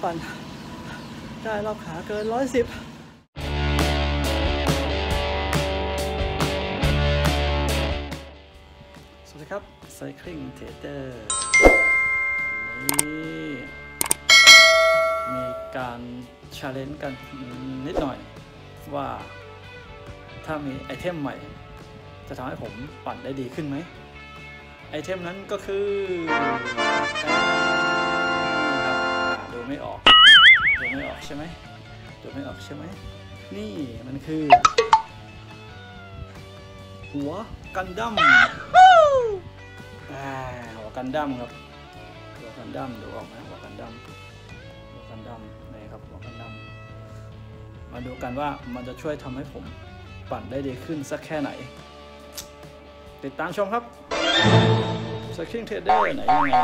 ปั่นได้รอบขาเกิน110สวัสดีครับ Cycling Trader นี่มีการ challenge กันนิดหน่อยว่าถ้ามีไอเทมใหม่จะทำให้ผมปั่นได้ดีขึ้นไหมไอเทมนั้นก็คือดูไม่ออกใช่ไหมนี่มันคือหัวกันดั้มหัวกันดั้มครับหัวกันดั้มดูออกไหมหัวกันดั้มนี่ครับหัวกันดั้มมาดูกันว่ามันจะช่วยทำให้ผมปั่นได้ดีขึ้นสักแค่ไหนติดตามชมครับ Cycling Trader ไหนยังไง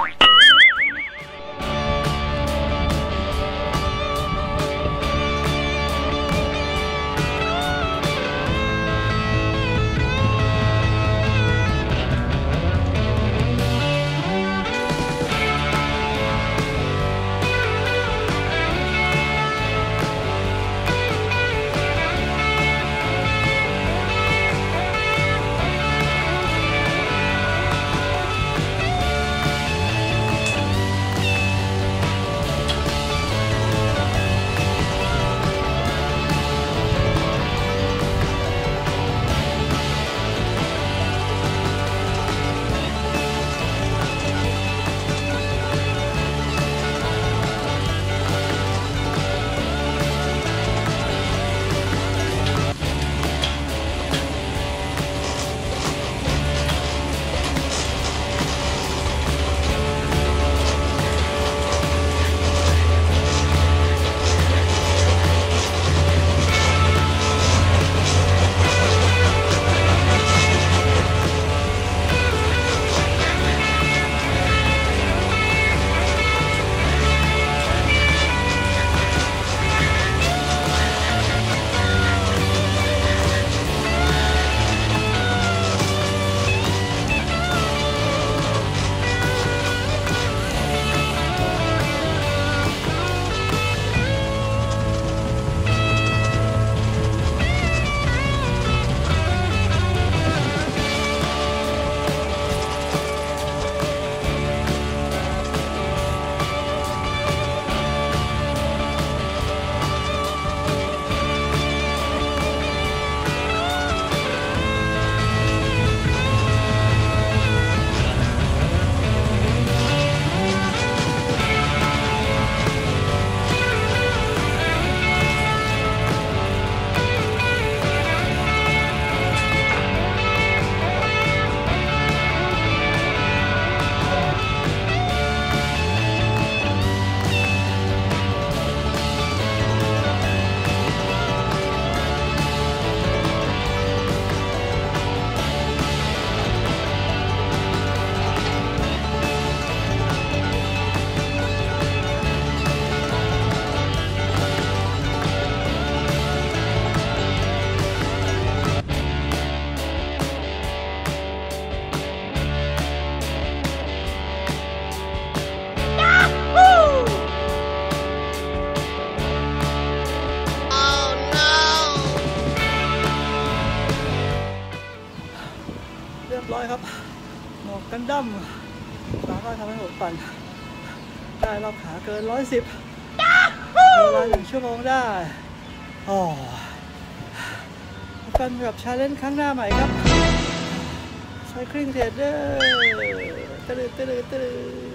เรียบร้อยครับหมวกกันดั้มสามารถทำให้ผมปั่นได้รอบขาเกิน110เวลา1 ชั่วโมงได้กันแบบชาเลนจ์ครั้งหน้าใหม่ครับ Cycling Trader ตะลึ